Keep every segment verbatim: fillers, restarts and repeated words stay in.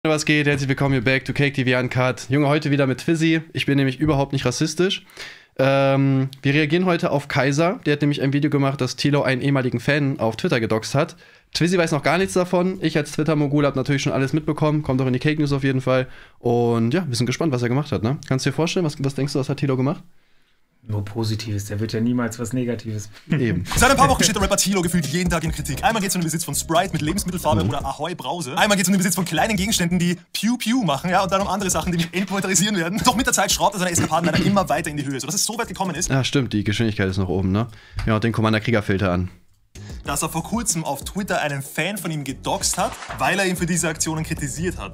Was geht? Herzlich willkommen hier back to Cake T V Uncut. Junge, heute wieder mit Twizzy. Ich bin nämlich überhaupt nicht rassistisch. Ähm, wir reagieren heute auf Kaiser. Der hat nämlich ein Video gemacht, dass Tilo einen ehemaligen Fan auf Twitter gedoxt hat. Twizzy weiß noch gar nichts davon. Ich als Twitter-Mogul habe natürlich schon alles mitbekommen. Kommt auch in die Cake News auf jeden Fall. Und ja, wir sind gespannt, was er gemacht hat, ne? Kannst du dir vorstellen, was, was denkst du, was hat Tilo gemacht? Nur Positives, der wird ja niemals was Negatives. Eben. Seit ein paar Wochen steht der Rapper Tilo gefühlt jeden Tag in Kritik. Einmal geht es um den Besitz von Sprite mit Lebensmittelfarbe mhm. oder Ahoi Brause. Einmal geht es um den Besitz von kleinen Gegenständen, die Piu Piu machen, ja, und dann um andere Sachen, die mich entmonetarisieren werden. Doch mit der Zeit schraubt er seine Eskapaden leider immer weiter in die Höhe, sodass es so weit gekommen ist. Ja, stimmt, die Geschwindigkeit ist noch oben, ne? Ja, und den Commander-Krieger-Filter an. Dass er vor kurzem auf Twitter einen Fan von ihm gedoxt hat, weil er ihn für diese Aktionen kritisiert hat.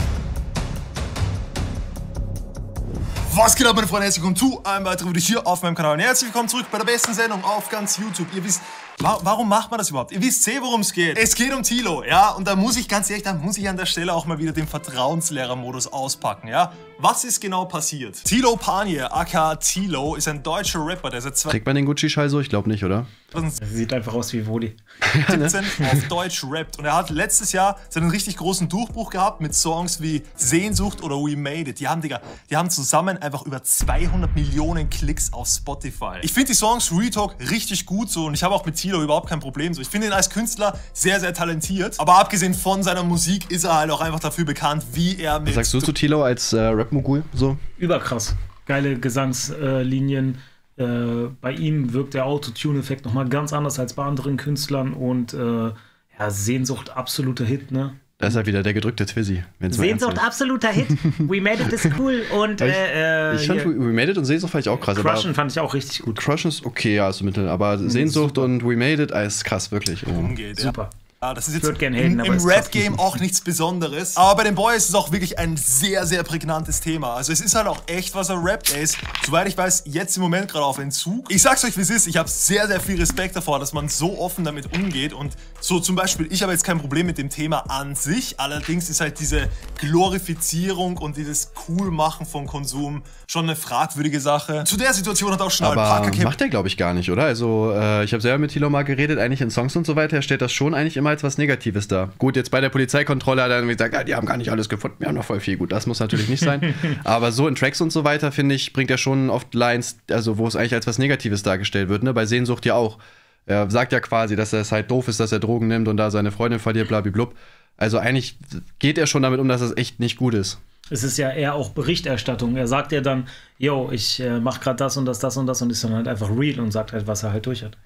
Was geht ab, meine Freunde? Herzlich willkommen zu einem weiteren Video hier auf meinem Kanal. Und herzlich willkommen zurück bei der besten Sendung auf ganz YouTube. Ihr wisst, wa warum macht man das überhaupt? Ihr wisst eh, worum es geht. Es geht um Tilo, ja? Und da muss ich ganz ehrlich, da muss ich an der Stelle auch mal wieder den Vertrauenslehrer-Modus auspacken, ja? Was ist genau passiert? Tilo Panier, aka Tilo, ist ein deutscher Rapper, der seit Trägt man den Gucci-Schall so? Ich glaube nicht, oder? Sieht einfach aus wie Woli. siebzehn auf Deutsch rappt. Und er hat letztes Jahr seinen richtig großen Durchbruch gehabt mit Songs wie Sehnsucht oder We Made It. Die haben, Digga, die haben zusammen einfach über zweihundert Millionen Klicks auf Spotify. Ich finde die Songs Real Talk richtig gut so und ich habe auch mit Tilo überhaupt kein Problem so. Ich finde ihn als Künstler sehr, sehr talentiert. Aber abgesehen von seiner Musik ist er halt auch einfach dafür bekannt, wie er mit... Was sagst du zu Tilo als äh, Rap-Mogul so? Überkrass. Geile Gesangslinien. Äh, bei ihm wirkt der Autotune-Effekt nochmal ganz anders als bei anderen Künstlern und äh, ja, Sehnsucht absoluter Hit, ne? Da ist halt wieder der gedrückte Twizzy. Sehnsucht absoluter Hit. We Made It ist cool und äh, ich, ich fand We Made It und Sehnsucht fand ich auch krass. Crushen fand ich auch richtig gut. Crushen ist okay, ja, ist mittel, aber mhm, Sehnsucht super. Und We Made It ist krass, wirklich. Oh. Umgeht, super. Ja. Ja, das ist jetzt haten, im, im Rap-Game auch nichts Besonderes. Aber bei den Boys ist es auch wirklich ein sehr, sehr prägnantes Thema. Also es ist halt auch echt, was er rappt. Er ist, soweit ich weiß, jetzt im Moment gerade auf Entzug. Ich sag's euch, wie es ist. Ich habe sehr, sehr viel Respekt davor, dass man so offen damit umgeht. Und so zum Beispiel, ich habe jetzt kein Problem mit dem Thema an sich. Allerdings ist halt diese Glorifizierung und dieses Coolmachen von Konsum schon eine fragwürdige Sache. Zu der Situation hat auch schon aber Alpaka Camp... macht er, glaube ich, gar nicht, oder? Also äh, ich habe selber mit Tilo mal geredet, eigentlich in Songs und so weiter. Er stellt das schon eigentlich immer als was Negatives da. Gut, jetzt bei der Polizeikontrolle hat er dann gesagt, ja, die haben gar nicht alles gefunden, wir haben noch voll viel. Gut, das muss natürlich nicht sein. Aber so in Tracks und so weiter, finde ich, bringt er schon oft Lines, also wo es eigentlich als was Negatives dargestellt wird, ne? Bei Sehnsucht ja auch. Er sagt ja quasi, dass es halt doof ist, dass er Drogen nimmt und da seine Freundin verliert, blablabla. Also eigentlich geht er schon damit um, dass es echt nicht gut ist. Es ist ja eher auch Berichterstattung. Er sagt ja dann, yo, ich äh, mach gerade das und das, das und das und ist dann halt einfach real und sagt halt, was er halt durch hat.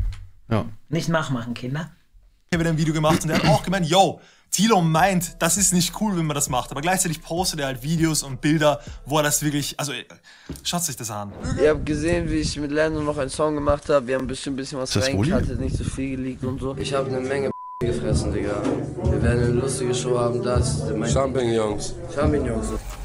Ja. Nicht nachmachen, Kinder. Ich habe ein Video gemacht und er hat auch gemeint, yo, Tilo meint, das ist nicht cool, wenn man das macht. Aber gleichzeitig postet er halt Videos und Bilder, wo er das wirklich, also schaut sich das an. Ihr habt gesehen, wie ich mit Lando noch einen Song gemacht habe. Wir haben ein bisschen, bisschen was reingekattet, nicht so viel geleakt und so. Ich habe eine Menge gefressen, Digga. Wir werden eine lustige Show haben, das. Champignons. Champignons.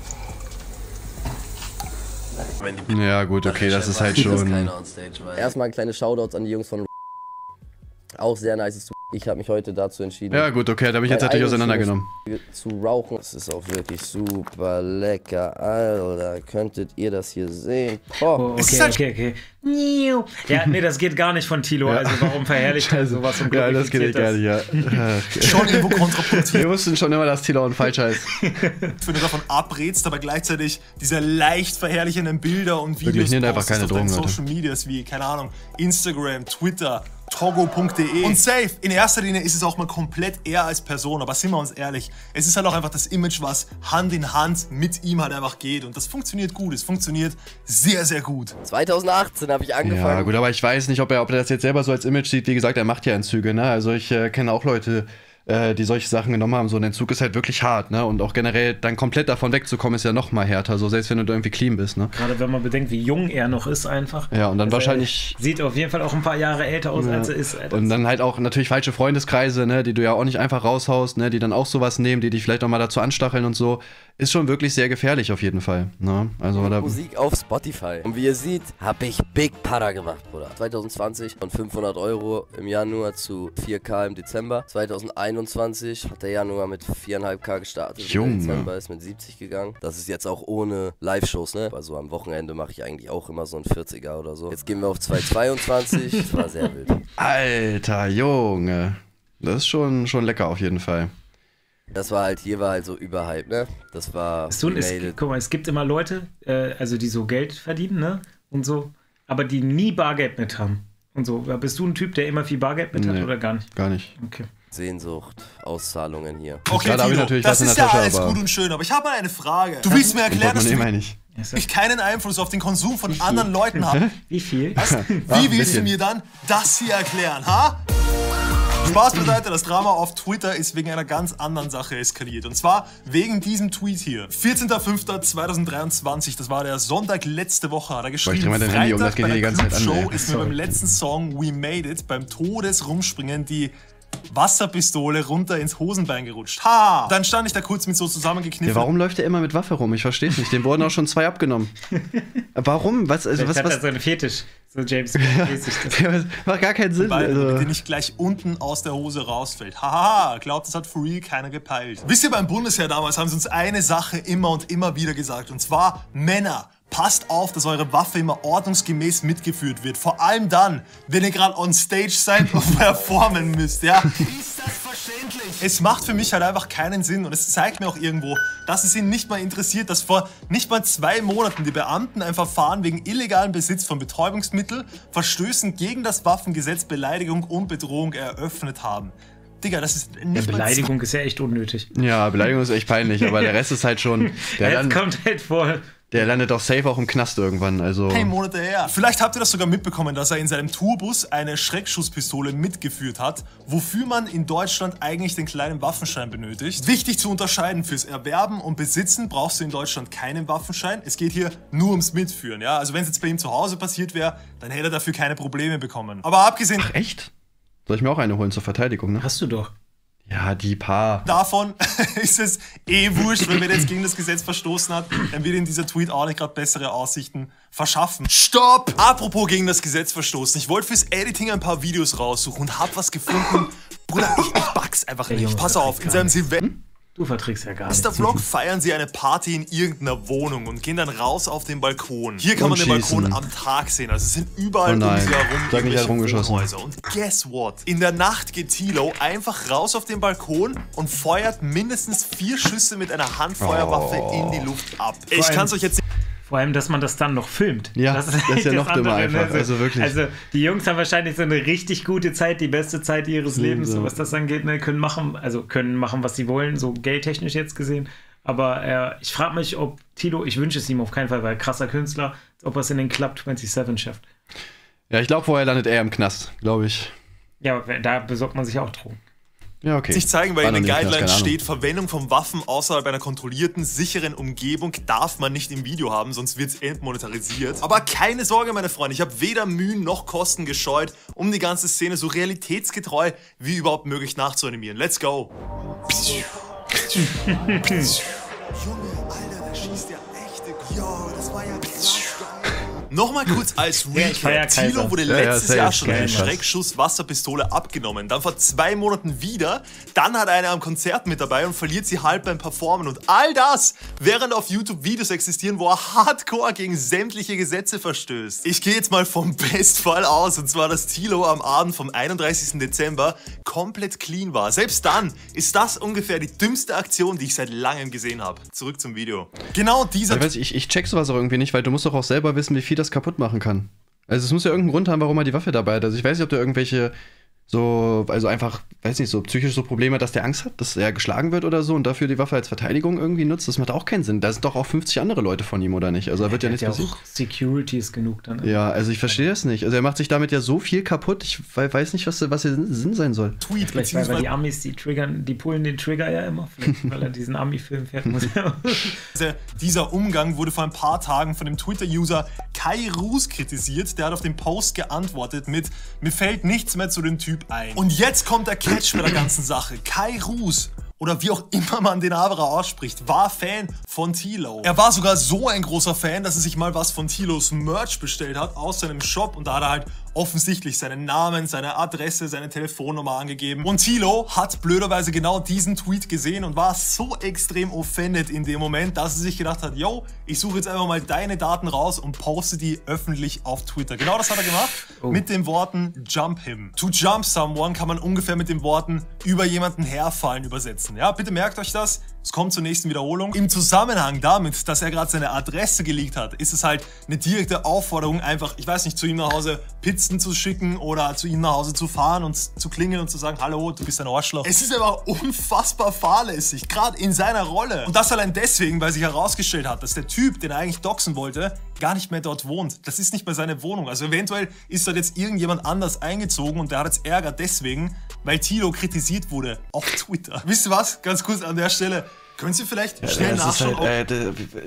Ja gut, okay, das ist halt schon... Erstmal kleine Shoutouts an die Jungs von auch sehr nice. Ich habe mich heute dazu entschieden. Ja gut, okay, da habe ich jetzt natürlich auseinandergenommen. Zu rauchen. Das ist auch wirklich super lecker, Alter. Könntet ihr das hier sehen? Oh, oh okay, okay, okay. Ja, nee, das geht gar nicht von Tilo. Ja. Also warum verherrlicht er sowas und ja, das geht nicht gar nicht, ja. Schon irgendwo kontraproduktiv. Wir wussten schon immer, dass Tilo ein Falscher ist. Wenn du davon abrätst, aber gleichzeitig diese leicht verherrlichenden Bilder und Videos wirklich, nehmt einfach keine Drogen, auf Social Medias wie, keine Ahnung, Instagram, Twitter, togo punkt de. Und safe, in erster Linie ist es auch mal komplett er als Person, aber sind wir uns ehrlich, es ist halt auch einfach das Image, was Hand in Hand mit ihm halt einfach geht und das funktioniert gut, es funktioniert sehr, sehr gut. zweitausendachtzehn habe ich angefangen. Ja gut, aber ich weiß nicht, ob er, ob er das jetzt selber so als Image sieht, wie gesagt, er macht ja Entzüge, ne, also ich äh, kenne auch Leute, äh, die solche Sachen genommen haben, so ein Entzug ist halt wirklich hart, ne, und auch generell dann komplett davon wegzukommen ist ja noch mal härter, so selbst wenn du irgendwie clean bist, ne. Gerade wenn man bedenkt, wie jung er noch ist einfach. Ja, und dann also wahrscheinlich... Sieht auf jeden Fall auch ein paar Jahre älter aus, ja, als er ist. Alter. Und dann halt auch natürlich falsche Freundeskreise, ne, die du ja auch nicht einfach raushaust, ne, die dann auch sowas nehmen, die dich vielleicht auch mal dazu anstacheln und so. Ist schon wirklich sehr gefährlich auf jeden Fall, ne? Also da Musik auf Spotify. Und wie ihr seht, habe ich Big Para gemacht, Bruder. zwanzig zwanzig von fünfhundert Euro im Januar zu vier K im Dezember. zwanzig einundzwanzig hat der Januar mit vier Komma fünf K gestartet. Junge. Der Dezember ist mit siebzig gegangen. Das ist jetzt auch ohne Live-Shows, ne? Also am Wochenende mache ich eigentlich auch immer so ein vierziger oder so. Jetzt gehen wir auf zweitausendzweiundzwanzig. Das war sehr wild. Alter, Junge. Das ist schon, schon lecker auf jeden Fall. Das war halt, hier war halt so überhype, ne? Das war. So, es, made guck mal, es gibt immer Leute, äh, also die so Geld verdienen, ne? Und so, aber die nie Bargeld mit haben. Und so. Bist du ein Typ, der immer viel Bargeld mit Nee, hat oder gar nicht? Gar nicht. Okay. Sehnsucht, Auszahlungen hier. Okay, Gerade hab ich Tilo, natürlich das was in ist der ja Tasche, alles aber- gut und schön, aber ich habe mal eine Frage. Du willst mir erklären, dass Nee, du meine ich. ich keinen Einfluss auf den Konsum von anderen Leuten habe. Wie viel? Was? Ach, Wie ein willst du bisschen. mir dann das hier erklären, ha? Spaß beiseite, das Drama auf Twitter ist wegen einer ganz anderen Sache eskaliert. Und zwar wegen diesem Tweet hier. vierzehnter fünfter zweitausenddreiundzwanzig, das war der Sonntag letzte Woche, hat er geschrieben. dreh mal dein Handy um, das geht bei hier der die ganze Zeit an, Clubshow ey. ist mir beim letzten Song We Made It beim Todesrumspringen die Wasserpistole runter ins Hosenbein gerutscht. Ha! Dann stand ich da kurz mit so zusammengekniffen. Ja, warum läuft der immer mit Waffe rum? Ich verstehe es nicht. Dem wurden auch schon zwei abgenommen. Warum? Was, also, Vielleicht was, hat er was? so einen Fetisch. So James Bond-mäßig. Das- Macht gar keinen Sinn. Ball, Also. damit der nicht gleich unten aus der Hose rausfällt. Haha, glaubt, das hat for real keiner gepeilt. Wisst ihr, beim Bundesheer damals haben sie uns eine Sache immer und immer wieder gesagt. Und zwar, Männer, passt auf, dass eure Waffe immer ordnungsgemäß mitgeführt wird. Vor allem dann, wenn ihr gerade on stage seid und performen müsst, ja? Ist das verständlich? Es macht für mich halt einfach keinen Sinn und es zeigt mir auch irgendwo, dass es ihn nicht mal interessiert, dass vor nicht mal zwei Monaten die Beamten ein Verfahren wegen illegalen Besitz von Betäubungsmitteln, Verstößen gegen das Waffengesetz, Beleidigung und Bedrohung eröffnet haben. Digga, das ist Ja, nicht mal Beleidigung ist ja echt unnötig. Ja, Beleidigung ist echt peinlich, aber der Rest ist halt schon. Der, Jetzt land, kommt halt vor. der landet doch safe auch im Knast irgendwann. Also. zwei Monate her. Vielleicht habt ihr das sogar mitbekommen, dass er in seinem Tourbus eine Schreckschusspistole mitgeführt hat, wofür man in Deutschland eigentlich den kleinen Waffenschein benötigt. Wichtig zu unterscheiden, fürs Erwerben und Besitzen brauchst du in Deutschland keinen Waffenschein. Es geht hier nur ums Mitführen, ja. Also wenn es jetzt bei ihm zu Hause passiert wäre, dann hätte er dafür keine Probleme bekommen. Aber abgesehen Echt? Soll ich mir auch eine holen zur Verteidigung, ne? Hast du doch. Ja, die paar. davon ist es eh wurscht, wenn er jetzt gegen das Gesetz verstoßen hat, dann wird ihm dieser Tweet auch nicht gerade bessere Aussichten verschaffen. Stopp! Apropos gegen das Gesetz verstoßen. Ich wollte fürs Editing ein paar Videos raussuchen und hab was gefunden. Bruder, ich, ich back's einfach Der nicht. Junge Pass auf, in seinem Silvester... Du verträgst ja gar nichts. Vlog feiern sie eine Party in irgendeiner Wohnung und gehen dann raus auf den Balkon. Hier kann Und man den schießen. Balkon am Tag sehen. Also es sind überall Oh nein. um sie herum Sag nicht, er hat irgendwelche rumgeschossen. Wohnhäuser. Und guess what? In der Nacht geht Tilo einfach raus auf den Balkon und feuert mindestens vier Schüsse mit einer Handfeuerwaffe Oh. in die Luft ab. Ich allem- kann's euch jetzt Vor allem, dass man das dann noch filmt. Ja, das ist halt ja noch dümmer andere, einfach. Also wirklich. Also die Jungs haben wahrscheinlich so eine richtig gute Zeit, die beste Zeit ihres Lebens, so. so was das angeht, ne, können machen, also können machen, was sie wollen, so geldtechnisch jetzt gesehen. Aber äh, ich frage mich, ob Tilo, ich wünsche es ihm auf keinen Fall, weil krasser Künstler, ob er es in den Club siebenundzwanzig schafft. Ja, ich glaube, vorher landet er im Knast, glaube ich. Ja, aber da besorgt man sich auch Drogen. Ja, okay. nicht zeigen, weil War in den noch nie im Knast, Guidelines keine Ahnung. steht, Verwendung von Waffen außerhalb einer kontrollierten, sicheren Umgebung darf man nicht im Video haben, sonst wird's entmonetarisiert. Aber keine Sorge, meine Freunde, ich habe weder Mühen noch Kosten gescheut, um die ganze Szene so realitätsgetreu wie überhaupt möglich nachzuanimieren. Let's go! Junge, Alter, da schießt ja echte... Yo, das war ja krass geil. Nochmal kurz als Ja, ich feier Recap. Tilo Kaiser. wurde Ja, ja, letztes safe. Jahr schon eine Geil, krass. Schreckschuss-Wasserpistole abgenommen. Dann vor zwei Monaten wieder. Dann hat er eine am Konzert mit dabei und verliert sie halb beim Performen. Und all das, während auf YouTube Videos existieren, wo er hardcore gegen sämtliche Gesetze verstößt. Ich gehe jetzt mal vom Bestfall aus. Und zwar, dass Tilo am Abend vom einunddreißigsten Dezember komplett clean war. Selbst dann ist das ungefähr die dümmste Aktion, die ich seit langem gesehen habe. Zurück zum Video. Genau dieser Ich, weiß, ich, ich check sowas auch irgendwie nicht, weil du musst doch auch selber wissen, wie viel das kaputt machen kann. Also es muss ja irgendeinen Grund haben, warum er die Waffe dabei hat. Also ich weiß nicht, ob der irgendwelche so, also einfach, weiß nicht, so psychische so Probleme hat, dass der Angst hat, dass er geschlagen wird oder so und dafür die Waffe als Verteidigung irgendwie nutzt. Das macht auch keinen Sinn. Da sind doch auch fünfzig andere Leute von ihm, oder nicht? Also da wird ja, Der nichts hat ja passieren. auch Securities genug dann. Ja, also ich verstehe das nicht. Also er macht sich damit ja so viel kaputt. Ich we- weiß nicht, was, was der Sinn sein soll. Tweet, Vielleicht, weil, weil beziehungsweise die Amis, die triggern, die pullen den Trigger ja immer. Vielleicht, weil er diesen Ami-Film fährt. Muss er dieser Umgang wurde vor ein paar Tagen von dem Twitter-User Kai Rus kritisiert. Der hat auf den Post geantwortet mit: Mir fällt nichts mehr zu dem Typ ein. Und jetzt kommt der Catch mit der ganzen Sache. Kai Rus, oder wie auch immer man den Haberer ausspricht, war Fan von Tilo. Er war sogar so ein großer Fan, dass er sich mal was von Tilos Merch bestellt hat aus seinem Shop und da hat er halt offensichtlich seinen Namen, seine Adresse, seine Telefonnummer angegeben. Und Tilo hat blöderweise genau diesen Tweet gesehen und war so extrem offended in dem Moment, dass er sich gedacht hat, yo, ich suche jetzt einfach mal deine Daten raus und poste die öffentlich auf Twitter. Genau das hat er gemacht oh. mit den Worten Jump him. To jump someone kann man ungefähr mit den Worten über jemanden herfallen übersetzen. Ja, bitte merkt euch das. Es kommt zur nächsten Wiederholung. Im Zusammenhang damit, dass er gerade seine Adresse geleakt hat, ist es halt eine direkte Aufforderung, einfach, ich weiß nicht, zu ihm nach Hause Pizzen zu schicken oder zu ihm nach Hause zu fahren und zu klingeln und zu sagen, hallo, du bist ein Arschloch. Es ist aber unfassbar fahrlässig, gerade in seiner Rolle. Und das allein deswegen, weil sich herausgestellt hat, dass der Typ, den er eigentlich doxen wollte, gar nicht mehr dort wohnt. Das ist nicht mehr seine Wohnung. Also eventuell ist dort jetzt irgendjemand anders eingezogen und der hat jetzt Ärger deswegen, weil Tilo kritisiert wurde auf Twitter. Wisst ihr was? Ganz kurz an der Stelle. Können Sie vielleicht ja, schnell nachschauen? Halt, äh,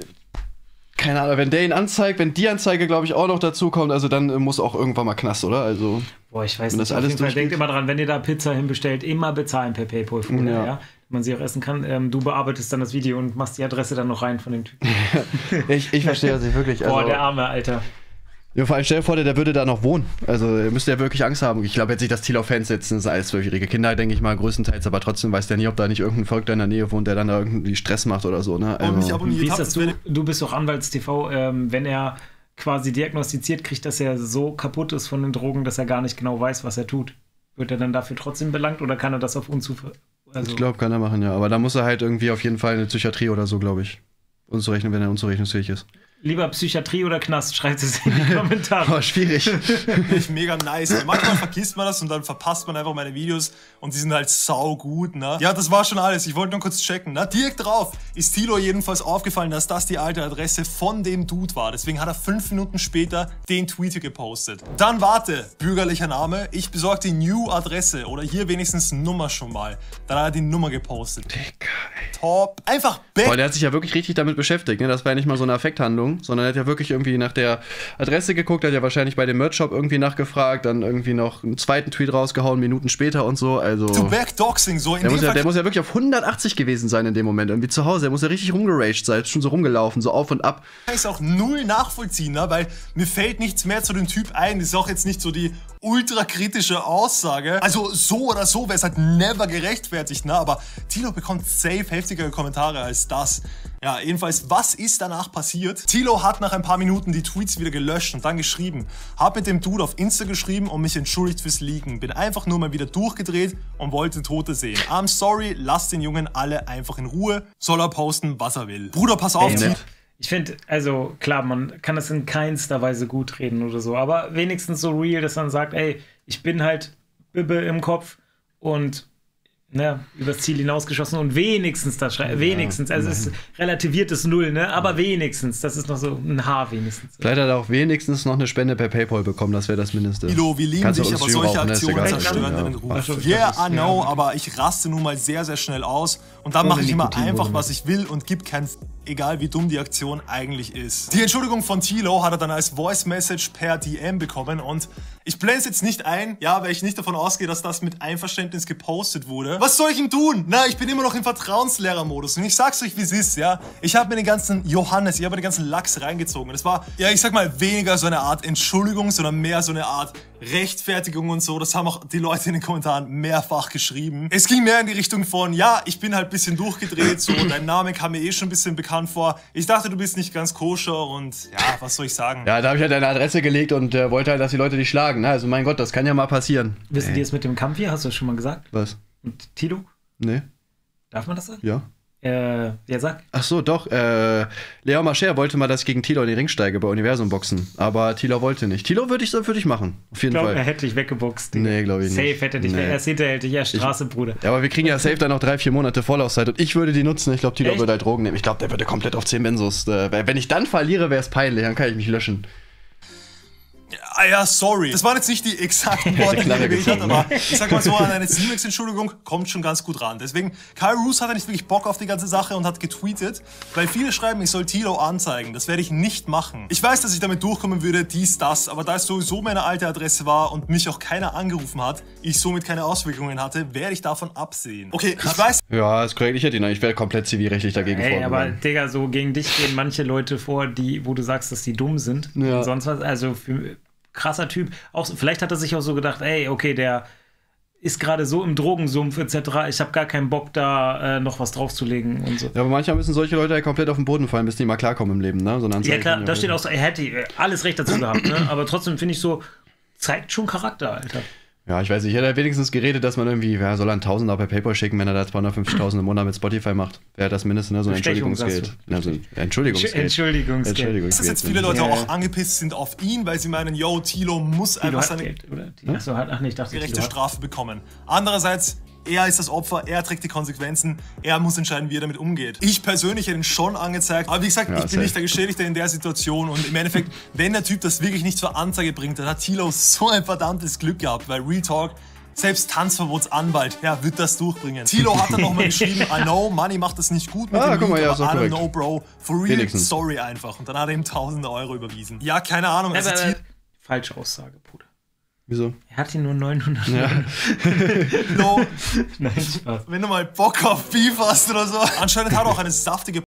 keine Ahnung, wenn der ihn anzeigt, wenn die Anzeige, glaube ich, auch noch dazu kommt, also dann äh, muss auch irgendwann mal Knast, oder? Also, boah, ich weiß nicht, das alles auf jeden Fall denkt immer dran, wenn ihr da Pizza hinbestellt, immer bezahlen per PayPal vorher, ja. ja? Man sie auch essen kann. Ähm, du bearbeitest dann das Video und machst die Adresse dann noch rein von dem Typen. ich, ich verstehe das nicht wirklich. Also, boah, der arme Alter. Ja, vor allem stell dir vor, der würde da noch wohnen. Also er müsste ja wirklich Angst haben. Ich glaube jetzt nicht, dass Tilo Fans sitzen, das sind alles zwölfjährige Kinder, denke ich mal, größtenteils, aber trotzdem weiß der nie, ob da nicht irgendein Verrückter in der Nähe wohnt, der dann da irgendwie Stress macht oder so. Ne? Also, Wie ist das du? Du bist doch Anwalts-T V, ähm, wenn er quasi diagnostiziert kriegt, dass er so kaputt ist von den Drogen, dass er gar nicht genau weiß, was er tut. Wird er dann dafür trotzdem belangt oder kann er das auf Unzuver... Also ich glaube, kann er machen, ja. Aber da muss er halt irgendwie auf jeden Fall eine Psychiatrie oder so, glaube ich, unzurechnen, wenn er unzurechnungsfähig ist. Lieber Psychiatrie oder Knast? Schreibt es in die Kommentare. Oh, schwierig. Echt mega nice. Weil manchmal vergisst man das und dann verpasst man einfach meine Videos und die sind halt sau gut, ne? Ja, das war schon alles. Ich wollte nur kurz checken, ne? Direkt drauf ist Tilo jedenfalls aufgefallen, dass das die alte Adresse von dem Dude war. Deswegen hat er fünf Minuten später den Tweet hier gepostet. Dann warte, bürgerlicher Name. Ich besorge die New Adresse oder hier wenigstens Nummer schon mal. Dann hat er die Nummer gepostet. Digga, ey. Top. Einfach back. Boah, der hat sich ja wirklich richtig damit beschäftigt, ne? Das war ja nicht mal so eine Affekthandlung, sondern er hat ja wirklich irgendwie nach der Adresse geguckt, hat ja wahrscheinlich bei dem Merch-Shop irgendwie nachgefragt, dann irgendwie noch einen zweiten Tweet rausgehauen, Minuten später und so, also... To back doxing, so in der dem muss, ja, Fall der muss ja wirklich auf hundertachtzig gewesen sein in dem Moment, irgendwie zu Hause, der muss ja richtig rumgeraged sein, schon so rumgelaufen, so auf und ab. Ich kann es auch null nachvollziehen, ne? Weil mir fällt nichts mehr zu dem Typ ein, das ist auch jetzt nicht so die ultrakritische Aussage. Also so oder so wäre es halt never gerechtfertigt, ne? Aber Tilo bekommt safe heftigere Kommentare als das. Ja, jedenfalls, was ist danach passiert? Tilo hat nach ein paar Minuten die Tweets wieder gelöscht und dann geschrieben. Hab mit dem Dude auf Insta geschrieben und mich entschuldigt fürs Leaken. Bin einfach nur mal wieder durchgedreht und wollte Tote sehen. I'm sorry, lasst den Jungen alle einfach in Ruhe. Soll er posten, was er will. Bruder, pass auf. Hey, ich finde, also klar, man kann das in keinster Weise gut reden oder so, aber wenigstens so real, dass man sagt, ey, ich bin halt Bibbe im Kopf und ne, übers Ziel hinausgeschossen und wenigstens das ja, wenigstens, also es relativiert es null, ne, aber ja. wenigstens, das ist noch so ein Haar wenigstens. Vielleicht hat er auch wenigstens noch eine Spende per PayPal bekommen, das wäre das Mindeste. Tilo, wir lieben Kannst dich, aber solche rauchen, Aktionen zerstören ja. deinen Ruf. Yeah, I know, aber ich raste nun mal sehr, sehr schnell aus und dann mache ich immer einfach, was ich will und gebe kein, egal wie dumm die Aktion eigentlich ist. Die Entschuldigung von Tilo hat er dann als Voice Message per D M bekommen und ich blende es jetzt nicht ein, ja, weil ich nicht davon ausgehe, dass das mit Einverständnis gepostet wurde. Was soll ich ihm tun? Na, ich bin immer noch im Vertrauenslehrermodus und ich sag's euch, wie es ist, ja. Ich habe mir den ganzen Johannes, ich habe mir den ganzen Lachs reingezogen und es war, ja, ich sag mal, weniger so eine Art Entschuldigung, sondern mehr so eine Art Rechtfertigung und so. Das haben auch die Leute in den Kommentaren mehrfach geschrieben. Es ging mehr in die Richtung von, ja, ich bin halt ein bisschen durchgedreht, so, dein Name kam mir eh schon ein bisschen bekannt vor. Ich dachte, du bist nicht ganz koscher und ja, was soll ich sagen? Ja, da habe ich halt deine Adresse gelegt und äh, wollte halt, dass die Leute dich schlagen. Ne? Also mein Gott, das kann ja mal passieren. Wissen die jetzt mit dem Kampf hier? Hast du das schon mal gesagt? Was? Mit Tilo? Nee. Darf man das sagen? Ja. Äh, ja, sag. Ach so, doch. Äh, Leon Mascher wollte mal, dass ich gegen Tilo in den Ring steige bei Universum boxen. Aber Tilo wollte nicht. Tilo würde ich, würd ich machen. Auf jeden ich glaub, Fall. Er hätte dich weggeboxt. Nee, glaube ich nicht. Safe hätte dich nee. weg. Er ist hinterhältig. Ja, Straße, ich, Bruder. Ja, aber wir kriegen ja safe dann noch drei, vier Monate Vorlaufzeit und ich würde die nutzen. Ich glaube, Tilo Echt? würde halt Drogen nehmen. Ich glaube, der würde komplett auf zehn Benzos. Äh, wenn ich dann verliere, wäre es peinlich. Dann kann ich mich löschen. Ah ja, sorry. Das waren jetzt nicht die exakten Worte, die er gewählt hat, aber ich sag mal so, an eine C-Max-Entschuldigung kommt schon ganz gut ran. Deswegen, Kyle Roos hatte nicht wirklich Bock auf die ganze Sache und hat getweetet, weil viele schreiben, ich soll Tilo anzeigen. Das werde ich nicht machen. Ich weiß, dass ich damit durchkommen würde, dies, das, aber da es sowieso meine alte Adresse war und mich auch keiner angerufen hat, ich somit keine Auswirkungen hatte, werde ich davon absehen. Okay, ich weiß... Ja, ist korrekt. Ich hätte ihn, ich wäre komplett zivilrechtlich dagegen Ey, aber vorgegangen. Digga, so gegen dich gehen manche Leute vor, die, wo du sagst, dass die dumm sind. Ja. Und sonst was. Also für, krasser Typ. Auch, so- vielleicht hat er sich auch so gedacht, ey, okay, der ist gerade so im Drogensumpf et cetera. Ich habe gar keinen Bock, da äh, noch was draufzulegen und so. Ja, aber manchmal müssen solche Leute ja komplett auf den Boden fallen, bis die mal klarkommen im Leben, ne? So eine Anzeige Ja klar, kann da steht auch so, er hätte alles Recht dazu gehabt, ne? Aber trotzdem finde ich so, zeigt schon Charakter, Alter. Ja, ich weiß nicht, ich hätte wenigstens geredet, dass man irgendwie, wer soll er einen Tausender per PayPal schicken, wenn er da zweihundertfünfzigtausend im Monat mit Spotify macht? Wäre das mindestens, ne, so ein Bestechung, Entschuldigungsgeld. sagst Ja, so ein Entschuldigungsgeld. Entschuldigungsgeld. Entschuldigungsgeld. Dass jetzt viele Leute Ja. auch angepisst sind auf ihn, weil sie meinen, yo, Tilo muss Tilo einfach hat seine Geld, oder? Achso, hat, ach nee, ich dachte, gerechte Tilo hat. Strafe bekommen. Andererseits, er ist das Opfer, er trägt die Konsequenzen, er muss entscheiden, wie er damit umgeht. Ich persönlich hätte ihn schon angezeigt, aber wie gesagt, Ja, ich bin safe. nicht der Geschädigte in der Situation und im Endeffekt, wenn der Typ das wirklich nicht zur Anzeige bringt, dann hat Tilo so ein verdammtes Glück gehabt, weil Real Talk, selbst Tanzverbotsanwalt, ja, wird das durchbringen. Tilo hat dann nochmal geschrieben, I know, Money macht das nicht gut mit Ah, dem guck mal, Lied, ja, aber ist auch I don't korrekt. know, Bro, for real, Wenigstens. sorry einfach. Und dann hat er ihm tausende Euro überwiesen. Ja, keine Ahnung, also Aber, Tilo, falsche Aussage, Bruder. Wieso? Er hat ihn nur neunhundert. Ja. Tilo, Nein, Spaß. wenn du mal Bock auf Beef hast oder so. Anscheinend hat er auch eine saftige